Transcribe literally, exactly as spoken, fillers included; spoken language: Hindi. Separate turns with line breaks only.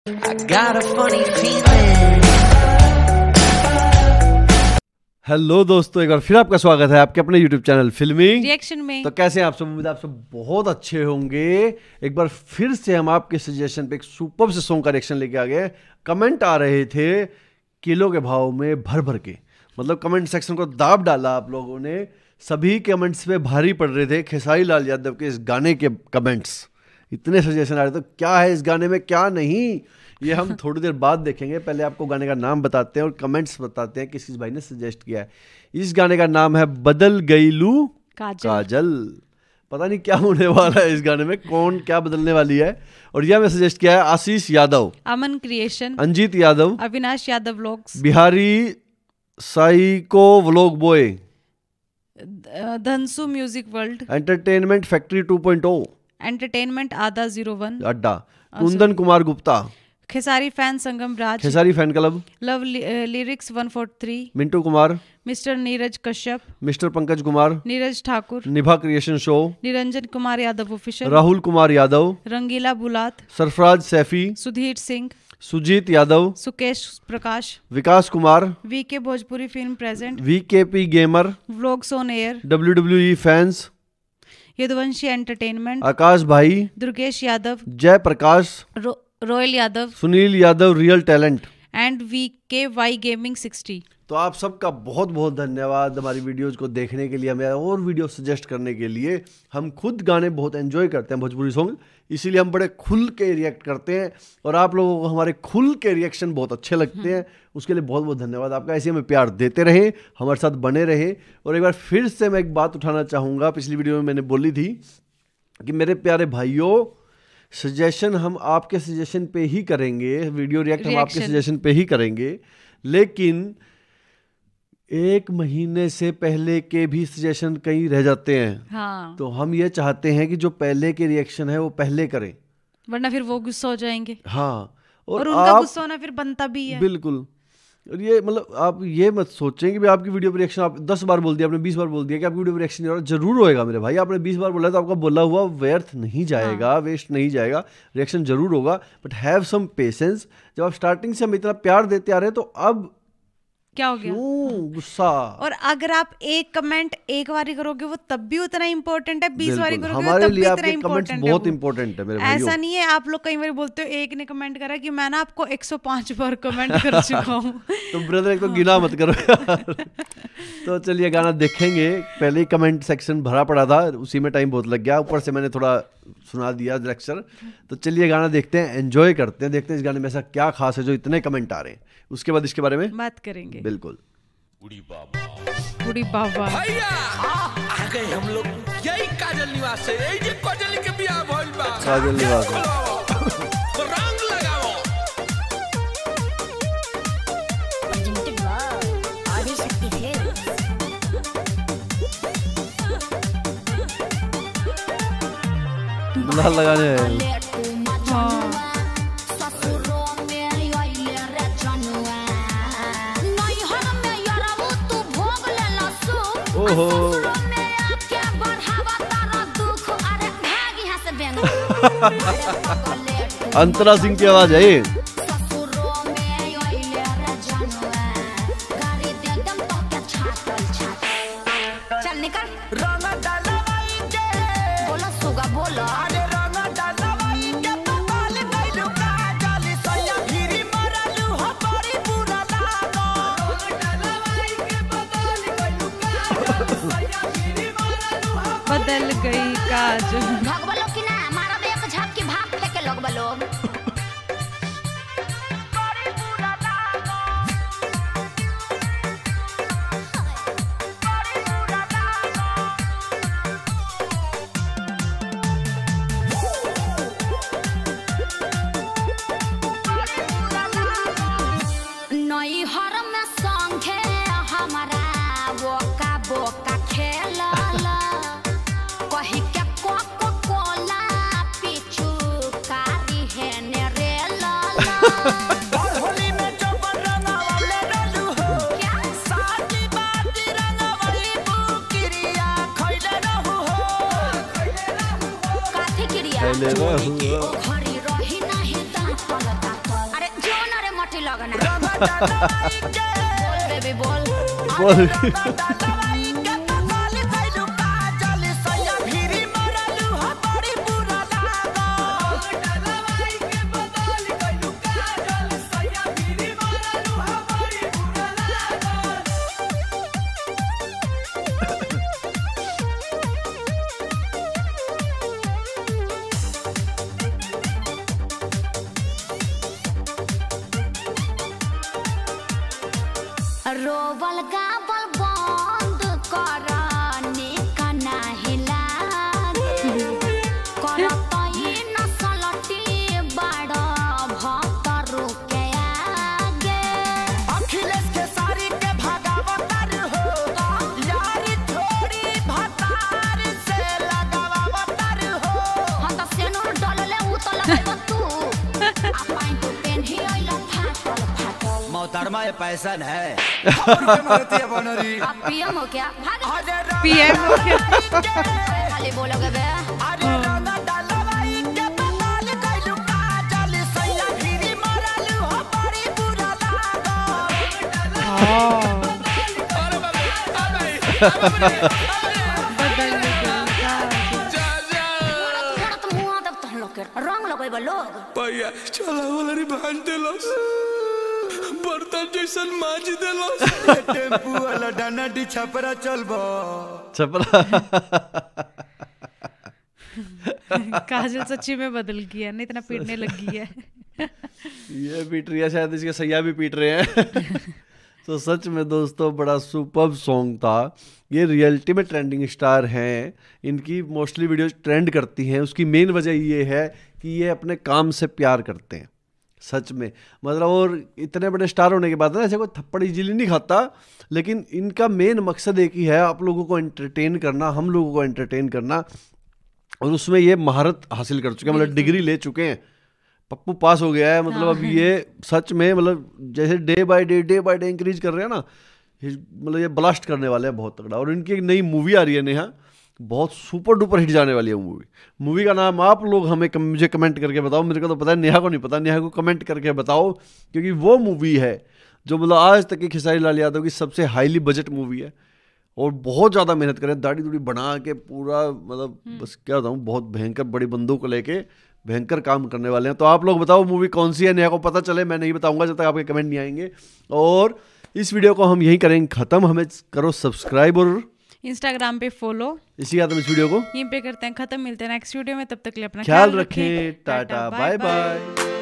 I got a funny feeling.
Hello दोस्तों, एक बार फिर आपका स्वागत है आपके अपने YouTube चैनल फिल्मी
रिएक्शन में।
तो कैसे हैं आप सब? उम्मीद है आप सब बहुत अच्छे होंगे। एक बार फिर से हम आपके सजेशन पे एक सुपर से सॉन्ग का रिएक्शन लेके आ गए। कमेंट आ रहे थे किलो के भाव में भर भर के, मतलब कमेंट सेक्शन को दाब डाला आप लोगों ने। सभी कमेंट्स पे भारी पड़ रहे थे खेसारी लाल यादव के इस गाने के कमेंट्स। इतने सजेशन आ रहे थे, क्या है इस गाने में क्या नहीं, ये हम थोड़ी देर बाद देखेंगे। पहले आपको गाने का नाम बताते हैं और कमेंट्स बताते हैं किस किस भाई ने सजेस्ट किया है। इस गाने का नाम है बदल गई लू
काजल।
काजल। पता नहीं क्या होने वाला है इस गाने में, कौन क्या बदलने वाली है। और यह मैं सजेस्ट किया है Ashish Yadav,
Aman creation,
Anjeet Yadav,
Avinash Yadav vlogs,
Bihari psycho vlog boy,
Dhansu music world,
entertainment factory two point O,
entertainment आधा जीरो वन,
अड्डा, Kundan Kumar Gupta,
Khesari fan Sangam Raj,
Khesari fan club,
love lyrics one four three,
Mintu Kumar,
mister Neeraj Kashyap,
mister Pankaj Kumar,
Neeraj Thakur,
Nibha creation show,
Niranjan Kumar Yadav official,
Rahul Kumar Yadav,
Rangila बुलात,
Sarfaraz Saifi,
Sudhir Singh,
Sujeet Yadav,
Sukesh Prakash,
Vikas Kumar,
V K Bhojpuri film present,
V K P gamer,
vlogs on air,
W W E fans,
Yaduvanshi entertainment,
Akash भाई,
दुर्गेश यादव,
जय प्रकाश,
रो, royal Yadav
Sunil Yadav real talent
and V K Y gaming sixty.
तो आप सबका बहुत बहुत धन्यवाद हमारी वीडियोस को देखने के लिए, हमें और वीडियो सजेस्ट करने के लिए। हम खुद गाने बहुत एंजॉय करते हैं भोजपुरी सॉन्ग, इसीलिए हम बड़े खुल के रिएक्ट करते हैं और आप लोगों को हमारे खुल के रिएक्शन बहुत अच्छे लगते हैं। उसके लिए बहुत बहुत धन्यवाद आपका। ऐसे हमें प्यार देते रहें, हमारे साथ बने रहें। और एक बार फिर से मैं एक बात उठाना चाहूँगा, पिछली वीडियो में मैंने बोली थी कि मेरे प्यारे भाइयों, सजेशन हम आपके सजेशन पे ही करेंगे, वीडियो रिएक्ट हम आपके सजेशन पे ही करेंगे, लेकिन एक महीने से पहले के भी सजेशन कहीं रह जाते हैं।
हाँ।
तो हम ये चाहते हैं कि जो पहले के रिएक्शन है वो पहले करें,
वरना फिर वो गुस्सा हो जाएंगे।
हाँ, और,
और उनका
आप,
गुस्सा होना फिर बनता भी है।
बिल्कुल। और ये मतलब आप ये मत सोचें कि भी आपकी वीडियो पर रिएक्शन आप दस बार बोल दिया, आपने बीस बार बोल दिया कि आपकी वीडियो पर रिएक्शन नहीं हो रहा। जरूर होएगा मेरे भाई, आपने बीस बार बोला तो आपका बोला हुआ व्यर्थ नहीं जाएगा, हाँ। वेस्ट नहीं जाएगा, रिएक्शन जरूर होगा। But have some patience. जब आप स्टार्टिंग से हम इतना प्यार देते आ रहे हैं तो अब
क्या हो गया
गुस्सा। और
अगर आप एक कमेंट एक बार करोगे वो तब भी उतना इंपॉर्टेंट है, बीस बार करोगे
हमारे
तब
लिए
भी
आपके
उतना
कमेंट्स
इम्पोर्टेंट
बहुत इंपॉर्टेंट है मेरे भाइयों।
ऐसा नहीं है आप लोग कई बार बोलते हो एक ने कमेंट करा कि मैं ना आपको एक सौ पाँच बार कमेंट कर चुका हूँ।
तो ब्रदर एक तो गिना मत करो यार। तो चलिए गाना देखेंगे। पहले ही कमेंट सेक्शन भरा पड़ा था, उसी में टाइम बहुत लग गया, ऊपर से मैंने थोड़ा सुना दिया लेक्चर। तो चलिए गाना देखते हैं, एंजॉय करते हैं, देखते हैं इस गाने में ऐसा क्या खास है जो इतने कमेंट आ रहे हैं। उसके बाद इसके बारे में
बात करेंगे।
बिल्कुल।
बुढ़ी बाबा
बुढ़ी बाबा
भैया आ गए हम लोग, यही काजल निवास है, यही जे काजल के बियाह भइल बा।
काजल निवास
रंग लगाओ।
दुल्हन लगाने हैं। ओहो अंतरा सिंह की आवाज है ये।
चल निकल
रंग डालवाई दे,
बोला सुगा बोला
अरे रंग डालवाई दे, बाल नहीं रुका जाली सैया गिरी मरलू हो बड़ी बुरा लागो। रंग डालवाई के बदल गई लुका सैया गिरी मरलू हो
बदल गई काजल।
भगवा लोग की ना मारा बे एक झपकी भाग फेंके लोग बलोग।
बड़ी बुरा लागो, बड़ी बुरा लागो।
नई हर में संगे हमारा बोका बोका खेलला कही के कोको कोला पीछू कारी है ने रे लाला।
होली में जब रंगवाले रहलू हो,
क्या
साची बाती रंगवाली बुकिरिया खइले रहू हो।
काठी क्रिया
पहले वो हुआ।
घड़ी रही नहीं दांत पलटा पल नहीं लगना
रंग डलवाई के
बोल बेबी बोल
बोल।
रंग डलवाई के बदल गइलू काजल सैया भिरी मरलू हो बड़ी बुरा लागल रंग डलवाई के बदल गइलू काजल सैया भिरी मरलू हो बड़ी बुरा लागल
रोवल गावल बंद कर निक नाही लागे करतई नसलटी बड़ भक्तरू के आगे
अखिलेश के सारी के भागावतर हो यारी थोड़ी भतार से लगावतर हो
हम तो सेनुर डलले उ तो लगाइब तू अपन तो पेन्ही आइला फाटल फाटल
मोहतरमा ये पैसन है और के मारती है बनरी
अब पीएम हो क्या भाग
अरे रंग
पीएम हो क्या?
डलवाई
खाली बोलोगे बे
के, अरे रंग डलवाई के बदल गइलू काजल सैया भिरी मरलू हो बड़ी बुरा लागल
बदल गया
थोड़ा तो मुंह दब तहन लोग के रंग लगइब लोग
भैया चला वाला रे भान देलस बर्तन जैसन माज देलस
टेम्पू वाला डानाडी छपरा चलबो
छपरा।
काजल सच्ची में बदल गया नहीं इतना पीटने लगी है
ये पीट रही है, शायद इसके सैया भी पीट रहे हैं। तो सच में दोस्तों बड़ा सुपर्ब सॉन्ग था। ये रियलिटी में ट्रेंडिंग स्टार हैं, इनकी मोस्टली वीडियोस ट्रेंड करती हैं। उसकी मेन वजह ये है कि ये अपने काम से प्यार करते हैं सच में। मतलब और इतने बड़े स्टार होने के बाद ना ऐसे कोई थप्पड़ इजीली नहीं खाता, लेकिन इनका मेन मकसद एक ही है, आप लोगों को एंटरटेन करना, हम लोगों को एंटरटेन करना। और उसमें ये महारत हासिल कर चुके हैं, मतलब डिग्री ले चुके हैं। पप्पू पास हो गया है, मतलब अब ये सच में मतलब जैसे day by day day by day increase कर रहे हैं ना, मतलब ये ब्लास्ट करने वाले हैं बहुत तगड़ा। और इनकी एक नई मूवी आ रही है नेहा, बहुत सुपर डुपर हिट जाने वाली है मूवी। मूवी का नाम आप लोग हमें कम, मुझे कमेंट करके बताओ, मेरे को तो पता है, नेहा को नहीं पता। नेहा को कमेंट करके बताओ, क्योंकि वो मूवी है जो मतलब आज तक की खेसारी लाल यादव की सबसे हाईली बजट मूवी है। और बहुत ज़्यादा मेहनत करें, दाढ़ी दूढ़ी बना के पूरा, मतलब बस क्या बताऊँ, बहुत भयंकर बड़ी बंदूक को लेके भयंकर काम करने वाले हैं। तो आप लोग बताओ मूवी कौन सी है, नेहा को पता चले। मैं नहीं बताऊंगा जब तक आपके कमेंट नहीं आएंगे। और इस वीडियो को हम यहीं करेंगे ख़त्म। हमें करो सब्सक्राइब और
इंस्टाग्राम पे फॉलो।
इसी के साथ हम इस वीडियो को
यहीं पे करते हैं खत्म। मिलते हैं नेक्स्ट वीडियो में, तब तक के लिए अपना
ख्याल रखें। Tata bye bye.